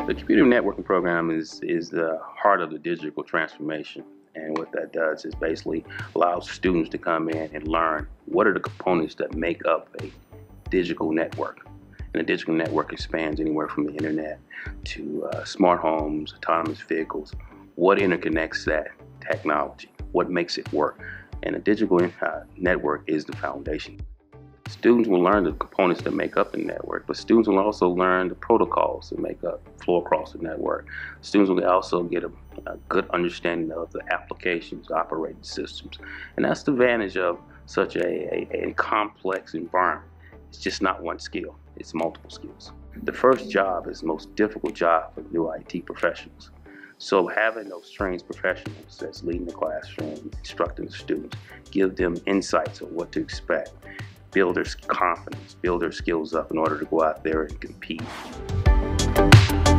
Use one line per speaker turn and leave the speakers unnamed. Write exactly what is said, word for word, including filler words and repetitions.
The computer networking program is, is the heart of the digital transformation. And what that does is basically allows students to come in and learn what are the components that make up a digital network. And a digital network expands anywhere from the internet to uh, smart homes, autonomous vehicles. What interconnects that technology? What makes it work? And a digital uh, network is the foundation. Students will learn the components that make up the network, but students will also learn the protocols that make up flow across the network. Students will also get a, a good understanding of the applications, operating systems. And that's the advantage of such a, a, a complex environment. It's just not one skill, it's multiple skills. The first job is the most difficult job for new I T professionals. So having those trained professionals that's leading the classroom, instructing the students, give them insights on what to expect, build their confidence, build their skills up in order to go out there and compete.